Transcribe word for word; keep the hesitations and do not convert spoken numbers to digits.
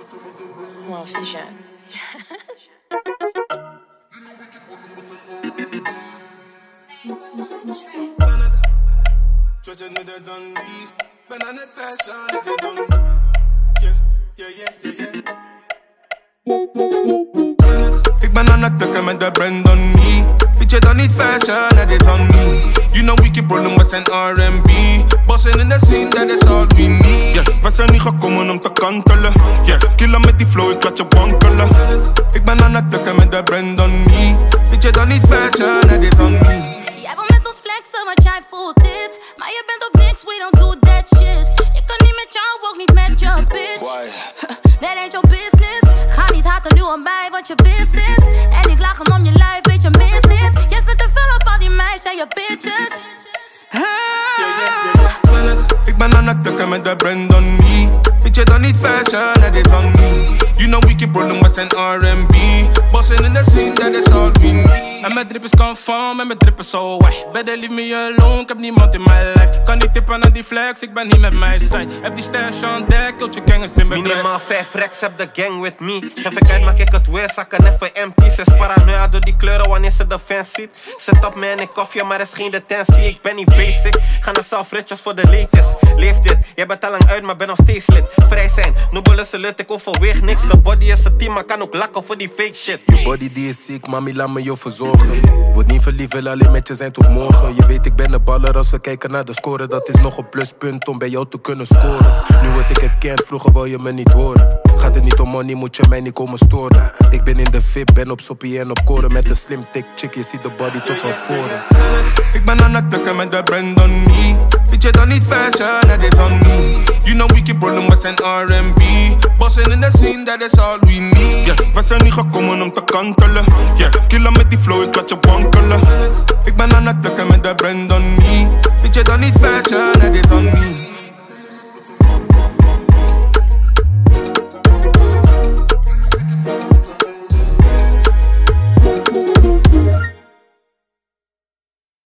One vision. Twitchen met de dan lief. Ben aan het fashion, ik ben dan. Yeah, yeah, yeah, yeah, yeah. Ik ben aan het flexen met de brand on me. Vind je dan niet fashion, that is on me. You know we keep rolling with zijn R and B. Bossen in de scene, that is all we need. Yeah, we zijn niet gekomen om te kantelen. Yeah, killen met die flow, ik laat je wankelen. Ik ben aan het flexen met de brand on me. Vind je dan niet fashion, that is on me. Jij wil met ons flexen, want jij voelt dit. Maar je bent op niks, we don't do that shit. Ik kan niet met jou, ook niet met je bitch. Why? That ain't your business. Ga niet haten nu aan mij, want je wist dit. En niet lachen om je lijf, weet je mist dit. Jij bent te veel op al die meisjes en je bitches. Yeah, yeah, yeah, yeah. Ik ben aan het flexen met de brand on me. Vind je dan niet fashion, that is on me. You know we keep rolling with zijn R and B. Bossen in de scene, that is all we need. En mijn drip is conform en mijn drip is zo weg. Better leave me alone, ik heb niemand in mijn life. Kan niet tippen aan die flex, ik ben hier met mijn side. Heb die stash on deck, kilt je gangers in mijn bed. Minimaal vijf racks, heb de gang with me. Geef ik uit, maak ik het weer, zakken even empty. Ze is paranoia door die kleuren wanneer ze de fans ziet. Zet op me en ik koffie, maar is geen detentie. Ik ben niet basic, ga naar self-riches voor de latest. Leef dit, jij bent al lang uit, maar ben nog steeds lid. Vrij zijn, nobel is lut, ik overweeg niks. De body is een team, maar kan ook lakken voor die fake shit. Je body die is ziek, mami laat me je verzorgen. Word niet verliefd, wil alleen met je zijn tot morgen. Je weet ik ben een baller als we kijken naar de score. Dat is nog een pluspunt om bij jou te kunnen scoren. Nu word ik herkend, vroeger wil je me niet horen. Gaat het niet om money, moet je mij niet komen storen. Ik ben in de V I P, ben op soppie en op koren. Met een slim tick chick, je ziet de body tot van voren. Ik ben aan het flexen met de brand on me. Vind je dan niet fashion, that is on me. You know we keep rolling with zijn R and B. Bossen in de scene, that is all we need. Yeah, we zijn niet gekomen om te kantelen. Yeah, killen met die flow, ik laat je wankelen. Ik ben aan het flexen met de brand on me. Vind je dan niet fashion,